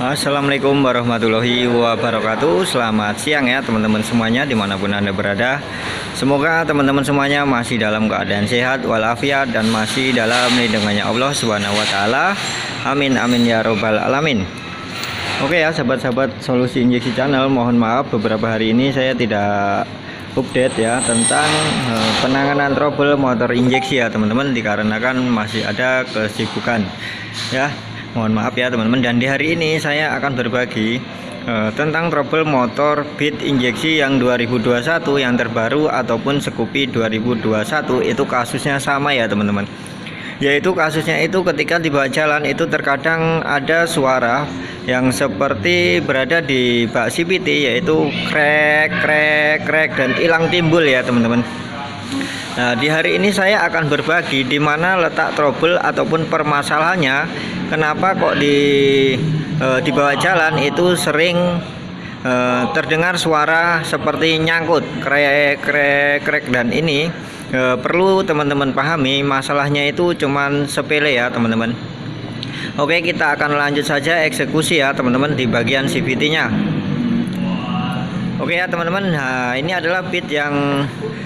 Assalamualaikum warahmatullahi wabarakatuh. Selamat siang ya teman-teman semuanya dimanapun Anda berada. Semoga teman-teman semuanya masih dalam keadaan sehat walafiat dan masih dalam lindungannya Allah Subhanahu wa taala. Amin amin ya robbal alamin. Oke ya sahabat-sahabat Solusi Injeksi Channel, mohon maaf beberapa hari ini saya tidak update ya tentang penanganan trouble motor injeksi ya teman-teman, dikarenakan masih ada kesibukan ya. Mohon maaf ya teman-teman, dan di hari ini saya akan berbagi tentang trouble motor Beat injeksi yang 2021 yang terbaru ataupun Scoopy 2021. Itu kasusnya sama ya teman-teman, yaitu kasusnya itu ketika di bawah jalan itu terkadang ada suara yang seperti berada di bak CVT, yaitu krek krek krek dan hilang timbul ya teman-teman. Nah, di hari ini saya akan berbagi di mana letak trouble ataupun permasalahannya, kenapa kok di bawah jalan itu sering terdengar suara seperti nyangkut krek krek krek, dan ini perlu teman-teman pahami, masalahnya itu cuman sepele ya teman-teman. Oke, kita akan lanjut saja eksekusi ya teman-teman di bagian CVT-nya. Oke ya teman-teman, nah ini adalah Beat yang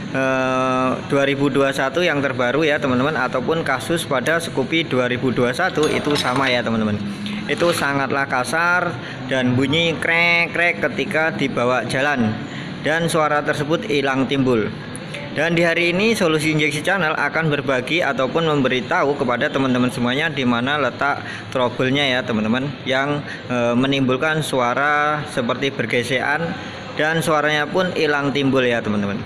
2021 yang terbaru ya teman-teman, ataupun kasus pada Scoopy 2021 itu sama ya teman-teman. Itu sangatlah kasar dan bunyi krek krek ketika dibawa jalan, dan suara tersebut hilang timbul. Dan di hari ini Solusi Injeksi Channel akan berbagi ataupun memberitahu kepada teman-teman semuanya di mana letak trouble-nya ya teman-teman, yang menimbulkan suara seperti bergesekan dan suaranya pun hilang timbul ya teman-teman.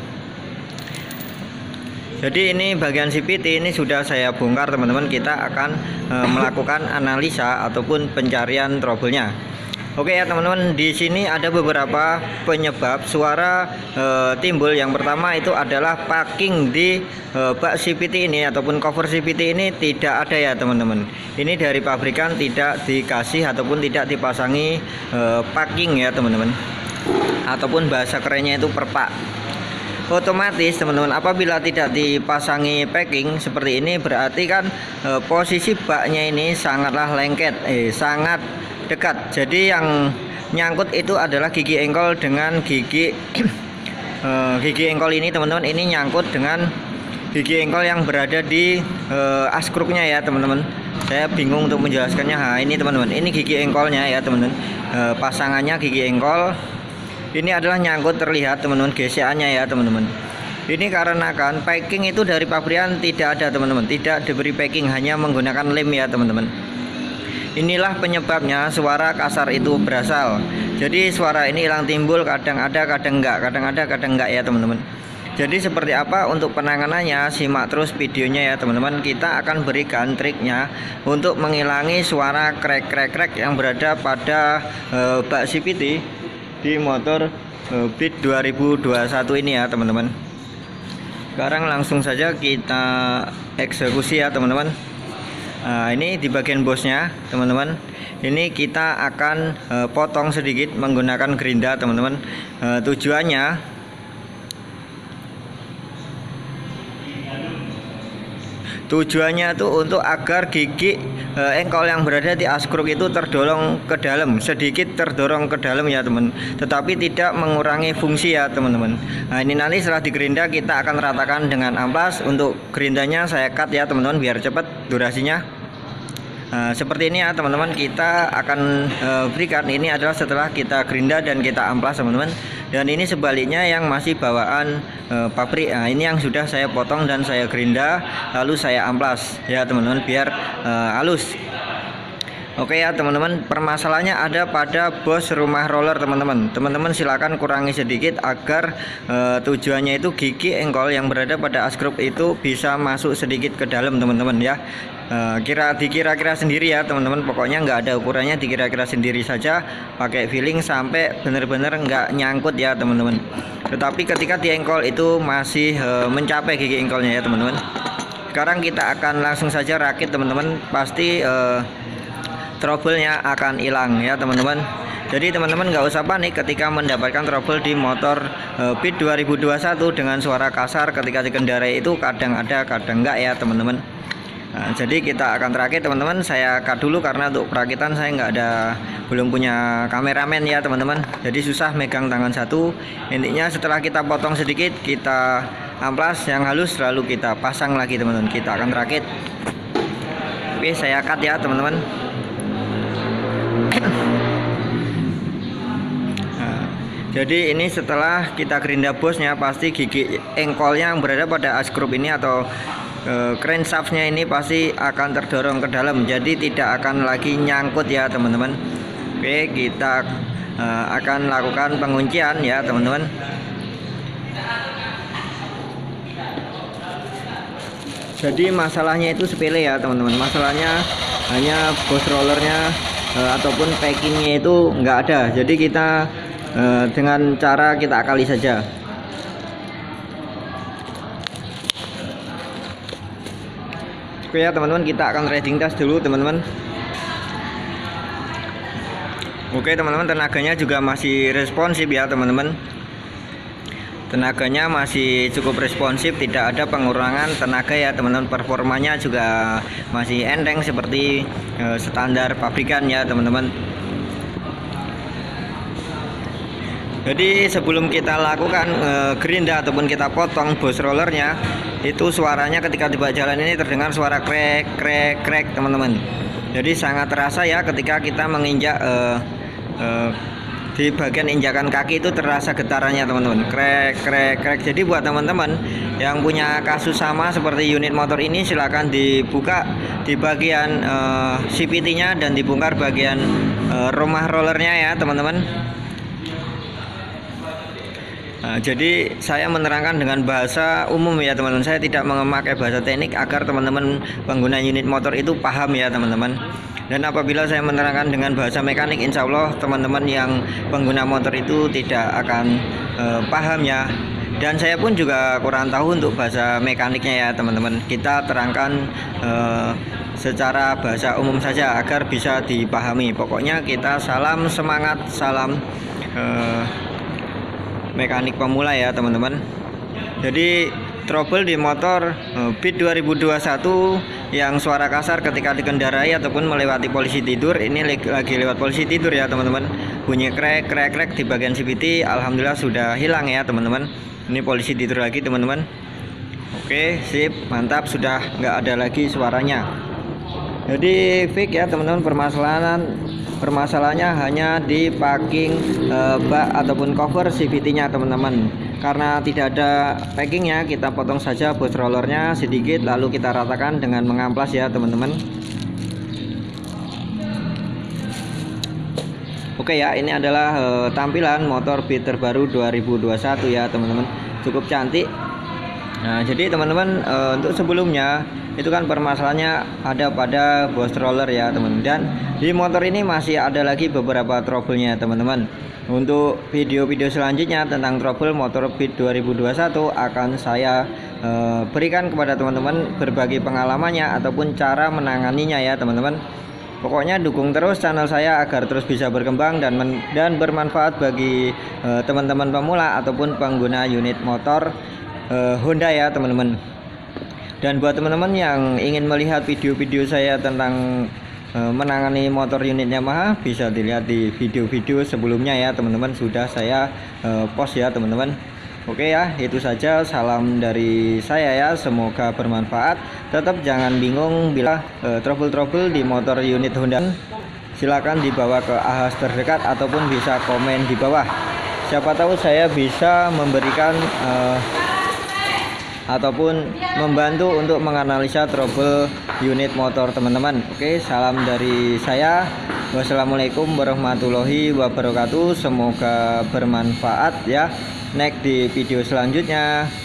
Jadi ini bagian CVT ini sudah saya bongkar teman-teman. Kita akan melakukan analisa ataupun pencarian trouble-nya. Oke ya teman-teman, di sini ada beberapa penyebab suara timbul. Yang pertama itu adalah packing di bak CVT ini ataupun cover CVT ini tidak ada ya teman-teman. Ini dari pabrikan tidak dikasih ataupun tidak dipasangi packing ya teman-teman, ataupun bahasa kerennya itu perpak. Otomatis teman-teman, apabila tidak dipasangi packing seperti ini, berarti kan posisi baknya ini sangatlah lengket, sangat dekat. Jadi yang nyangkut itu adalah gigi engkol dengan gigi gigi engkol ini teman-teman. Ini nyangkut dengan gigi engkol yang berada di askruknya ya teman-teman. Saya bingung untuk menjelaskannya. Nah, ini teman-teman, ini gigi engkolnya ya teman-teman. Pasangannya gigi engkol ini adalah nyangkut, terlihat teman-teman gesekannya ya teman-teman. Ini karena kan packing itu dari pabrikan tidak ada teman-teman, tidak diberi packing, hanya menggunakan lem ya teman-teman. Inilah penyebabnya suara kasar itu berasal. Jadi suara ini hilang timbul, kadang ada kadang enggak, kadang ada kadang enggak ya teman-teman. Jadi seperti apa untuk penanganannya, simak terus videonya ya teman-teman. Kita akan berikan triknya untuk menghilangi suara krek krek krek yang berada pada bak CVT di motor Beat 2021 ini ya teman-teman. Sekarang langsung saja kita eksekusi ya teman-teman. Nah, ini di bagian bosnya teman-teman. Ini kita akan potong sedikit menggunakan gerinda teman-teman. Tujuannya itu untuk agar gigi engkol yang berada di askruk itu terdorong ke dalam, sedikit terdorong ke dalam ya teman, tetapi tidak mengurangi fungsi ya teman-teman. Nah, ini nanti setelah digerinda kita akan ratakan dengan amplas. Untuk gerindanya saya cut ya teman-teman biar cepat durasinya. Seperti ini ya teman-teman, kita akan berikan. Ini adalah setelah kita gerinda dan kita amplas teman-teman. Dan ini sebaliknya yang masih bawaan pabrik. Nah, ini yang sudah saya potong dan saya gerinda lalu saya amplas ya teman-teman biar halus. Oke ya teman-teman, permasalahannya ada pada bos rumah roller teman-teman. Teman-teman silakan kurangi sedikit agar tujuannya itu gigi engkol yang berada pada askruk itu bisa masuk sedikit ke dalam teman-teman ya. Dikira-kira sendiri ya teman-teman, pokoknya nggak ada ukurannya, dikira-kira sendiri saja, pakai feeling sampai benar-benar nggak nyangkut ya teman-teman. Tetapi ketika di engkol itu masih mencapai gigi engkolnya ya teman-teman. Sekarang kita akan langsung saja rakit teman-teman, pasti trouble-nya akan hilang ya teman-teman. Jadi teman-teman nggak usah panik ketika mendapatkan trouble di motor Beat 2021 dengan suara kasar ketika dikendarai itu kadang ada kadang enggak ya teman-teman. Nah, jadi kita akan terakit teman-teman. Saya cut dulu karena untuk perakitan saya belum punya kameramen ya teman-teman. Jadi susah megang tangan satu. Intinya setelah kita potong sedikit, kita amplas yang halus, lalu kita pasang lagi teman-teman. Kita akan terakit. Oke, saya cut ya teman-teman. Nah, jadi ini setelah kita gerinda bosnya, pasti gigi engkolnya yang berada pada as-skrup ini atau crankshaftnya ini pasti akan terdorong ke dalam, jadi tidak akan lagi nyangkut ya teman-teman. Oke, kita akan lakukan penguncian ya teman-teman. Jadi masalahnya itu sepele ya teman-teman, masalahnya hanya bos rollernya ataupun packingnya itu nggak ada. Jadi kita dengan cara kita akali saja. Oke ya teman-teman, kita akan riding test dulu teman-teman. Oke teman-teman, tenaganya juga masih responsif ya teman-teman. Tenaganya masih cukup responsif, tidak ada pengurangan tenaga ya teman-teman. Performanya juga masih enteng seperti standar pabrikan ya teman-teman. Jadi sebelum kita lakukan gerinda ataupun kita potong bos rollernya, itu suaranya ketika di bawah jalan ini terdengar suara krek krek krek teman-teman. Jadi sangat terasa ya ketika kita menginjak di bagian injakan kaki itu terasa getarannya teman-teman, krek krek krek. Jadi buat teman-teman yang punya kasus sama seperti unit motor ini, silahkan dibuka di bagian CVT-nya dan dibongkar bagian rumah rollernya ya teman-teman. Nah, jadi saya menerangkan dengan bahasa umum ya teman-teman. Saya tidak memakai bahasa teknik agar teman-teman pengguna unit motor itu paham ya teman-teman. Dan apabila saya menerangkan dengan bahasa mekanik, insya Allah teman-teman yang pengguna motor itu tidak akan paham ya. Dan saya pun juga kurang tahu untuk bahasa mekaniknya ya teman-teman. Kita terangkan secara bahasa umum saja agar bisa dipahami. Pokoknya kita salam semangat, salam mekanik pemula ya teman-teman. Jadi trouble di motor Beat 2021 yang suara kasar ketika dikendarai ataupun melewati polisi tidur, ini lagi lewat polisi tidur ya teman-teman. Bunyi krek krek krek di bagian CVT, alhamdulillah sudah hilang ya teman-teman. Ini polisi tidur lagi teman-teman. Oke, sip, mantap, sudah nggak ada lagi suaranya. Jadi fix ya teman-teman, permasalahannya hanya di packing bak ataupun cover CVT-nya teman-teman. Karena tidak ada packingnya, kita potong saja bos rollernya sedikit, lalu kita ratakan dengan mengamplas ya teman-teman. Oke ya, ini adalah tampilan motor Beat terbaru 2021 ya teman-teman, cukup cantik. Nah, jadi teman-teman untuk sebelumnya itu kan permasalahannya ada pada bos roller ya teman-teman. Dan di motor ini masih ada lagi beberapa trouble-nya teman-teman. Untuk video-video selanjutnya tentang trouble motor Beat 2021 akan saya berikan kepada teman-teman berbagi pengalamannya ataupun cara menanganinya ya teman-teman. Pokoknya dukung terus channel saya agar terus bisa berkembang dan bermanfaat bagi teman-teman pemula ataupun pengguna unit motor Honda ya teman-teman. Dan buat teman-teman yang ingin melihat video-video saya tentang menangani motor unit Yamaha, bisa dilihat di video-video sebelumnya ya teman-teman, sudah saya post ya teman-teman. Oke ya, itu saja, salam dari saya ya, semoga bermanfaat. Tetap jangan bingung bila trouble-trouble di motor unit Honda, silakan dibawa ke ahas terdekat ataupun bisa komen di bawah. Siapa tahu saya bisa memberikan ataupun membantu untuk menganalisa trouble unit motor teman-teman. Oke, salam dari saya. Wassalamualaikum warahmatullahi wabarakatuh. Semoga bermanfaat ya. Next di video selanjutnya.